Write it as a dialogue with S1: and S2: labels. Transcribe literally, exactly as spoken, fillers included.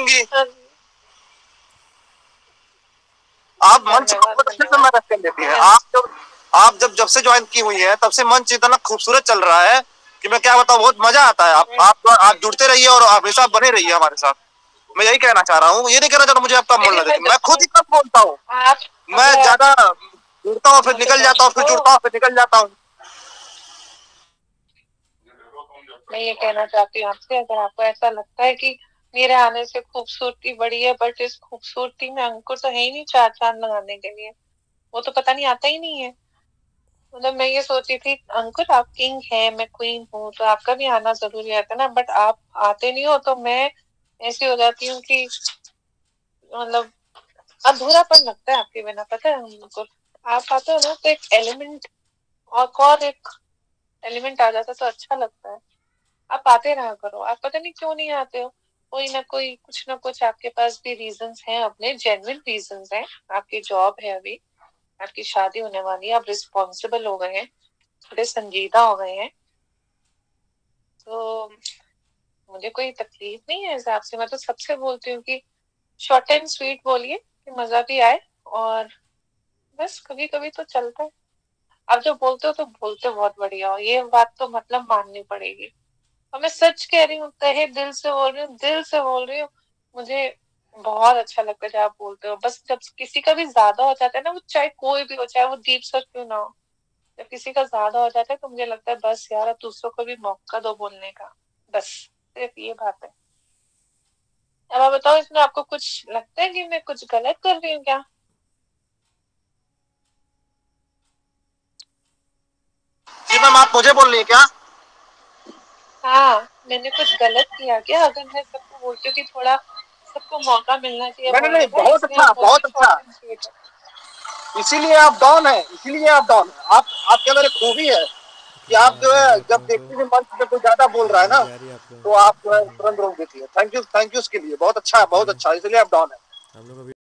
S1: देंगी। आप मंच को बहुत अच्छे से मैनेज कर लेती है। आप जब आप जब जब से ज्वाइन की हुई है तब से मंच इतना खूबसूरत चल रहा है कि मैं क्या बताऊं, बहुत मजा आता है। आप आप आप जुड़ते रहिए और हमेशा बने रहिए हमारे साथ। मैं यही कहना चाह रहा हूँ, ये नहीं कहना चाह रहा मुझे आपका मन लगे। मैं खुद ही कब बोलता हूँ, मैं ज्यादा जुड़ता हूँ फिर निकल जाता हूँ, फिर जुड़ता हूँ फिर निकल जाता हूँ।
S2: मैं ये कहना चाहती हूँ आपसे, अगर आपको ऐसा लगता है कि मेरे आने से खूबसूरती बढ़ी है, बट इस खूबसूरती में अंकुर तो है ही नहीं चार चांद लगाने के लिए, वो तो पता नहीं आता ही नहीं है। मतलब मैं ये सोची थी अंकुर आप किंग है, मैं क्वीन हूँ, तो आपका भी आना जरूरी आता ना, बट आप आते नहीं हो तो मैं ऐसी हो जाती हूँ कि मतलब अधूरापन लगता है आपके बिना। पता है अंकुर, आप आते हो ना तो एक एलिमेंट और और एक एलिमेंट आ जाता तो अच्छा लगता है। आप आते रहा करो, आप पता नहीं क्यों नहीं आते हो। कोई ना कोई कुछ ना कुछ आपके पास भी रीजंस हैं, अपने जेन्युइन रीजंस हैं। आपकी जॉब है, अभी आपकी शादी होने वाली है, आप रिस्पॉन्सिबल हो गए हैं, थोड़े संजीदा हो गए हैं, तो मुझे कोई तकलीफ नहीं है हिसाब से। मैं तो सबसे बोलती हूँ कि शॉर्ट एंड स्वीट बोलिए कि मजा भी आए, और बस कभी कभी तो चलता है। आप जो बोलते हो तो बोलते बहुत बढ़िया हो, ये बात तो मतलब माननी पड़ेगी। और मैं सच कह रही हूँ, तहे दिल से बोल रही हूँ, दिल से बोल रही हूँ। मुझे बहुत अच्छा लगता है जब आप बोलते हो। बस जब किसी का भी ज्यादा हो जाता है ना, वो चाहे कोई भी हो, चाहे वो दीप सर क्यों ना हो, जब किसी का ज्यादा हो जाता है तो मुझे लगता है बस यार अब दूसरों को भी मौका दो बोलने का। बस सिर्फ ये बात है। अब आप बताओ, इसमें आपको कुछ लगता है कि मैं कुछ गलत कर रही हूँ क्या?
S1: जी मैम, आप मुझे बोल रही है क्या?
S2: हाँ, मैंने कुछ गलत किया क्या अगर मैं सबको बोलती हूँ कि थोड़ा सबको मौका मिलना चाहिए
S1: नहीं नहीं,
S2: बोलने का,
S1: बहुत
S2: इसलिए
S1: अच्छा
S2: आप बोल
S1: बहुत
S2: रहे
S1: अच्छा।
S2: शॉर्ट एंड स्वीट है।
S1: इसीलिए आप डॉन है, इसीलिए आप डॉन है। आप आपके अंदर एक खूबी है कि
S3: मतलब
S1: आप जो
S3: आवाज़ नहीं आ
S1: है
S3: रही आप
S1: जब
S3: लोगों को?
S1: देखते हैं मंच पे कोई ज्यादा बोल रहा है
S3: आवाज़
S1: ना,
S3: नहीं आ रही आप लोगों
S1: तो
S3: को?
S1: आप जो है तुरंत रोक देती है। थैंक यू, थैंक यू इसके लिए, बहुत अच्छा
S3: ओके,
S1: बहुत अच्छा, इसलिए आप डॉन है।
S3: हम लोग अभी